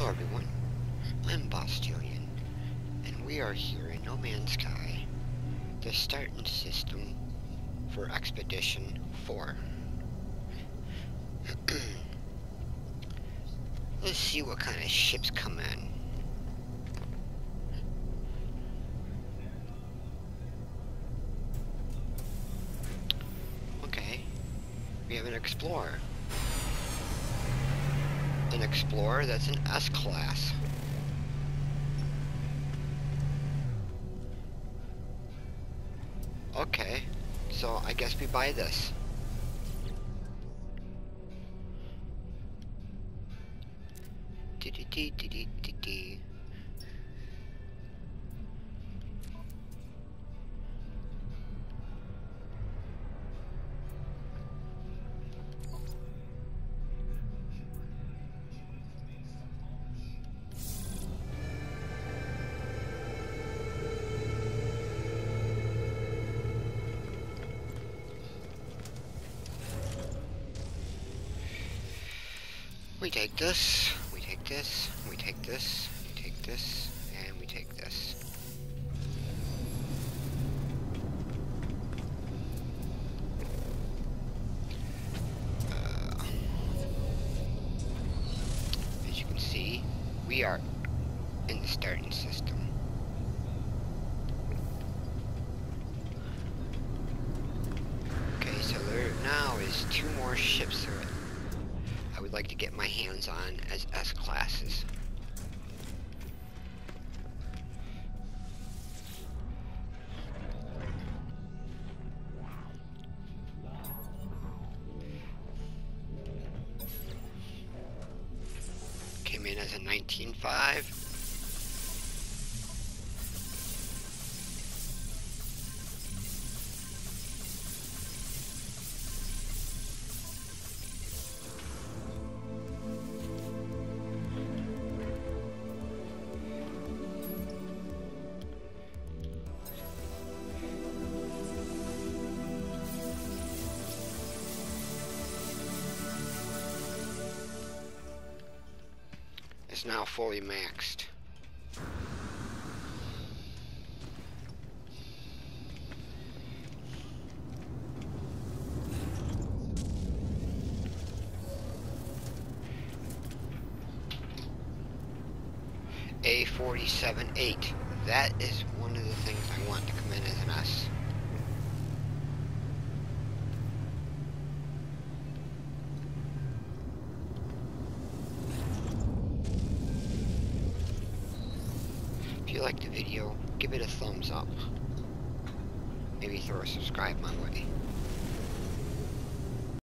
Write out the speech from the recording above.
Hello everyone, I'm Bostilian, and we are here in No Man's Sky, the starting system for Expedition 4. Let's see what kind of ships come in. Okay, we have an Explorer. An Explorer that's an S-Class. Okay, so I guess we buy this. We take this, we take this, we take this, we take this, and we take this. As you can see, we are in the starting system. Okay, so there now is 2 more ships that I would like to get my hands on as S-classes. Came in as a 19.5. Is now fully maxed. A47-8. That is one of the things I want to come in as an S. If you liked the video, give it a thumbs up. Maybe throw a subscribe my way.